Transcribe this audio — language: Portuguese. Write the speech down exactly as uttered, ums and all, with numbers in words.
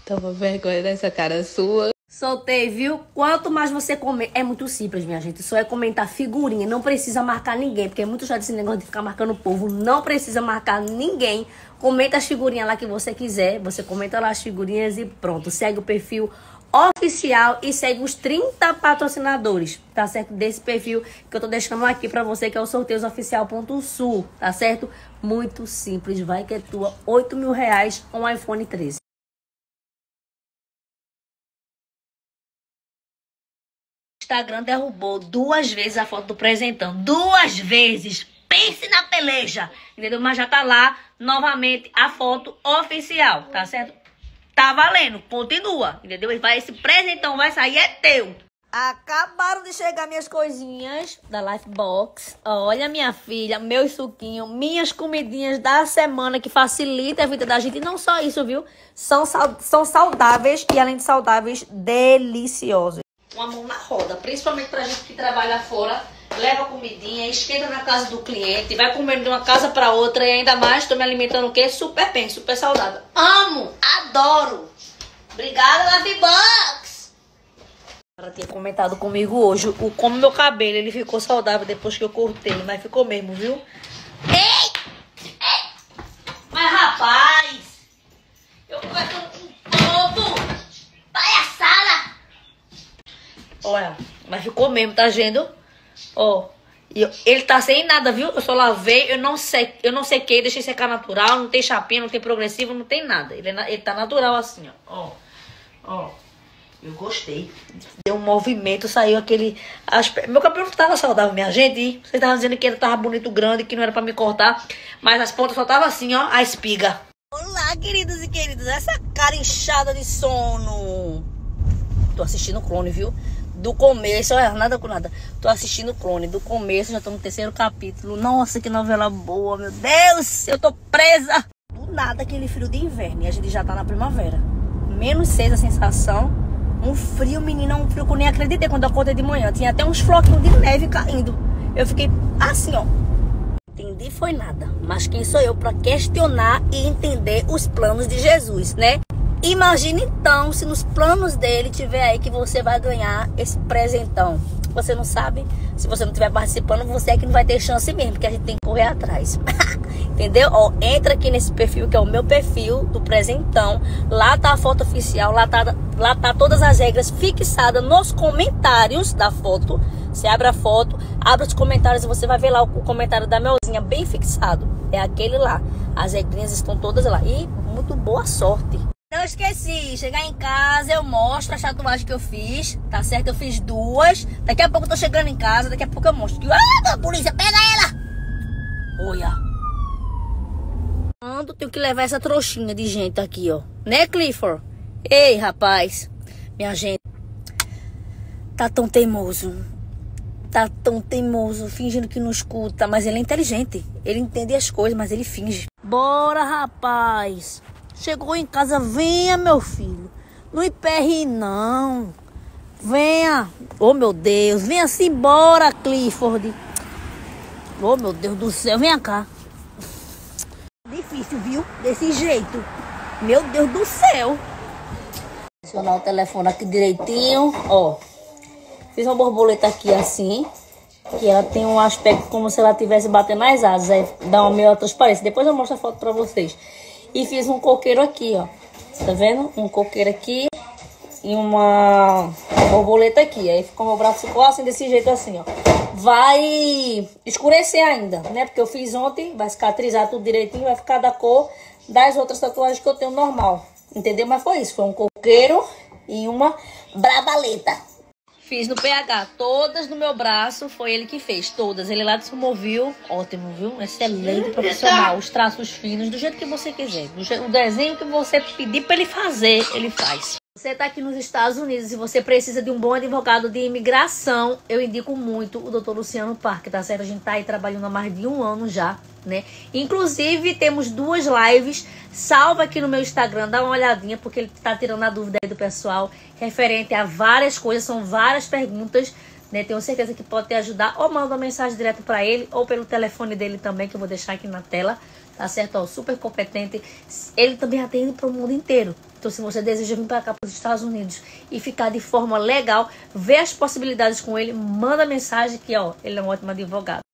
Toma vergonha dessa cara sua. Soltei, viu? Quanto mais você comer... É muito simples, minha gente. Só é comentar figurinha. Não precisa marcar ninguém. Porque é muito chato esse negócio de ficar marcando o povo. Não precisa marcar ninguém. Comenta as figurinhas lá que você quiser. Você comenta lá as figurinhas e pronto. Segue o perfil oficial e segue os trinta patrocinadores, tá certo? Desse perfil que eu tô deixando aqui pra você, que é o sorteiosoficial.sul, tá certo? Muito simples. Vai que é tua. oito mil reais, um iPhone treze. Instagram derrubou duas vezes a foto do presentão. Duas vezes. Pense na peleja. Entendeu? Mas já tá lá novamente a foto oficial. Tá certo? Tá valendo. Continua. Entendeu? E vai, esse presentão vai sair, é teu. Acabaram de chegar minhas coisinhas da Lifebox. Olha, minha filha, meus suquinhos, minhas comidinhas da semana que facilita a vida da gente. E não só isso, viu? São, são saudáveis e, além de saudáveis, deliciosos. Uma mão na roda, principalmente pra gente que trabalha fora, leva comidinha, esquenta na casa do cliente, vai comendo de uma casa pra outra e ainda mais tô me alimentando o quê? Super bem, super saudável. Amo, adoro. Obrigada, Lifebox. Ela tinha comentado comigo hoje o como meu cabelo, ele ficou saudável depois que eu cortei, mas ficou mesmo, viu? Ei! Ei! Mas rapaz, eu conversando com o povo, palhaçada. Olha, mas ficou mesmo, tá vendo? Ó, e eu- ele tá sem nada, viu? Eu só lavei, eu não sei, eu não sequei, deixei secar natural, não tem chapinha, não tem progressivo, não tem nada. Ele, é na- ele tá natural assim, ó. Ó, ó. Eu gostei. Deu um movimento, saiu aquele... aspe- Meu cabelo não tava saudável, minha gente. Vocês estavam dizendo que ele tava bonito, grande, que não era pra me cortar. Mas as pontas só tava assim, ó, a espiga. Olá, queridos e queridas. Essa cara inchada de sono. Tô assistindo o Clone, viu? Do começo, olha, nada com nada. Tô assistindo o Clone. Do começo, já tô no terceiro capítulo. Nossa, que novela boa, meu Deus. Eu tô presa. Do nada, aquele frio de inverno. E a gente já tá na primavera. Menos seis a sensação. Um frio, menina, um frio que eu nem acreditei quando eu acordei de manhã. Tinha até uns floquinhos de neve caindo. Eu fiquei assim, ó. Entendi foi nada. Mas quem sou eu pra questionar e entender os planos de Jesus, né? Imagine então se nos planos dele tiver aí que você vai ganhar esse presentão. Você não sabe? Se você não estiver participando, você é que não vai ter chance mesmo, porque a gente tem que correr atrás. Entendeu? Ó, entra aqui nesse perfil, que é o meu perfil do presentão. Lá tá a foto oficial, lá tá, lá tá todas as regras fixadas nos comentários da foto. Você abre a foto, abre os comentários e você vai ver lá o, o comentário da Melzinha bem fixado. É aquele lá. As regrinhas estão todas lá. E muito boa sorte. Não esqueci, chegar em casa eu mostro a tatuagem que eu fiz, tá certo? Eu fiz duas. Daqui a pouco eu tô chegando em casa, daqui a pouco eu mostro. Ah, polícia, pega ela! Olha. Quando tenho que levar essa trouxinha de gente aqui, ó. Né, Clifford? Ei, rapaz. Minha gente. Tá tão teimoso. Tá tão teimoso, fingindo que não escuta. Mas ele é inteligente. Ele entende as coisas, mas ele finge. Bora, rapaz. Chegou em casa, venha, meu filho. Não emperre, não. Venha. Oh, meu Deus. Venha-se embora, Clifford. Oh, meu Deus do céu. Venha cá. Difícil, viu? Desse jeito. Meu Deus do céu. Posicionar o telefone aqui direitinho. Ó. Fiz uma borboleta aqui assim. Que ela tem um aspecto como se ela estivesse batendo as asas. Aí dá uma meio transparência. Depois eu mostro a foto pra vocês. E fiz um coqueiro aqui, ó. Tá vendo? Um coqueiro aqui. E uma borboleta aqui. Aí ficou, meu braço ficou assim, desse jeito assim, ó. Vai escurecer ainda, né? Porque eu fiz ontem. Vai cicatrizar tudo direitinho. Vai ficar da cor das outras tatuagens que eu tenho normal. Entendeu? Mas foi isso. Foi um coqueiro e uma brabaleta. Fiz no P H, todas no meu braço, foi ele que fez, todas. Ele lá desmoviu, ótimo, viu? Excelente profissional, os traços finos, do jeito que você quiser. Do jeito, o desenho que você pedir pra ele fazer, ele faz. Você tá aqui nos Estados Unidos e você precisa de um bom advogado de imigração, eu indico muito o doutor Luciano Parker, tá certo? A gente tá aí trabalhando há mais de um ano já, né? Inclusive, temos duas lives, salva aqui no meu Instagram, dá uma olhadinha, porque ele tá tirando a dúvida aí do pessoal, referente a várias coisas, são várias perguntas, né? Tenho certeza que pode te ajudar, ou manda uma mensagem direto pra ele, ou pelo telefone dele também, que eu vou deixar aqui na tela, tá certo? Ó, super competente, ele também atende pro mundo inteiro. Então, se você deseja vir para cá, para os Estados Unidos, e ficar de forma legal, ver as possibilidades com ele, manda mensagem que, ó, ele é um ótimo advogado.